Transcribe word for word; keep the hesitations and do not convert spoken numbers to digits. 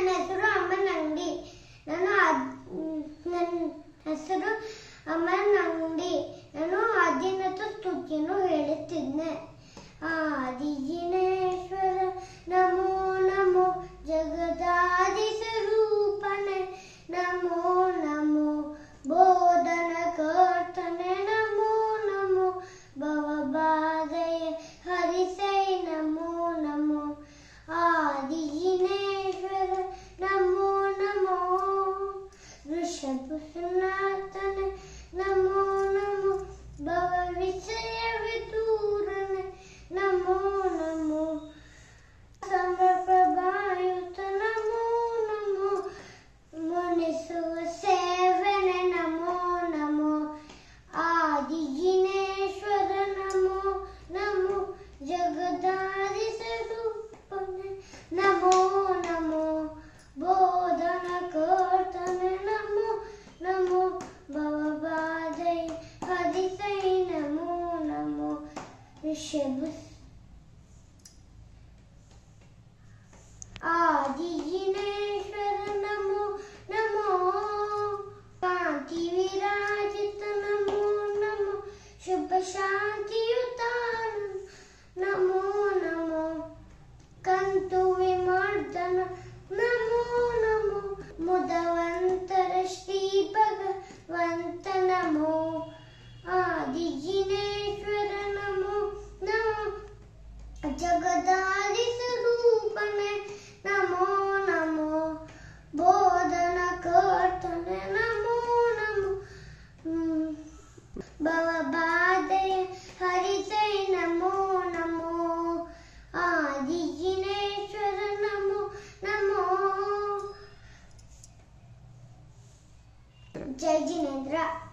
ನನ್ನ ಹೆಸರು ಅಮ್ಮನ ಅಂಗಡಿ. ನಾನು ನನ್ನ ಹೆಸರು ಅಮ್ಮನ ಅಂಗಡಿ. ನಾನು ಹದಿನೆಂಟು ಸ್ತುತಿಯನ್ನು ಹೇಳುತ್ತಿದ್ದೆ. ಆದಿಜಿನೇಶ್ವರ ನಮೋ ನಮೋ, ಜಗದಾದಿ ಸ್ವರೂಪನೆ ನಮೋ ನಮೋ, ಬೋಧನ ಕರ್ತನೆ ನಮೋ ನಮೋ, ಭವಬಾಧೆಯ ಹರಿಸೈ ನಮೋ ನಮೋ. ಆದಿಜಿನೇಶ್ವರ ನಮೋ ನಮೋ, ವೃಷಭನಾಥನೆ ನಮೋ ನಮೋ, ಭವ ವಿಷಯ ವಿದೂರನೆ ನಮೋ ನಮೋ, ಸಮಪ್ರಭಾಯುತ ನಮೋ ನಮೋ, ಮುನಿಸುವ ಸೇವನೆ ನಮೋ ನಮೋ. ಆದಿಜಿನೇಶ್ವರ ನಮೋ ನಮೋ, ಜಗದಾದಿ ಸ್ವರೂಪನೆ ನಮೋ ನಮೋ, ಬೋಧನ ಕರ್ತನೆ ನಮೋ ನಮೋ, ಭವಬಾಧೆಯ ಹರಿಸೈ ನಮೋ ನಮೋ. ಋಷಭ ಆದಿಜಿನೇಶ್ವರ ನಮೋ ನಮೋ, ಕಾಂತಿ ವಿರಾಜಿತ ನಮೋ ನಮೋ, ಶುಭ ಶಾಂತಿಯುತ ನಮೋ ನಮೋ, ಕಂತು ವಿಮರ್ದನ ನಮೋ ನಮೋ, ಮುದವಂತರ ಶ್ರೀ ಭಗವಂತ ನಮೋ. ಆದಿಜಿನೇಶ್ವರ ನಮೋ ನಮೋ, ಜಗದಾದಿ ಸ್ವರೂಪನೆ ನಮೋ ನಮೋ, ಬೋಧನ ಕರ್ತನೆ ನಮೋ ನಮೋ, ಭವಬಾಧೆಯ ಹರಿಸೈ ನಮೋ ನಮೋ. ಆದಿಜಿನೇಶ್ವರ ನಮೋ ನಮೋ. ಜೈ ಜಿನೇಂದ್ರ.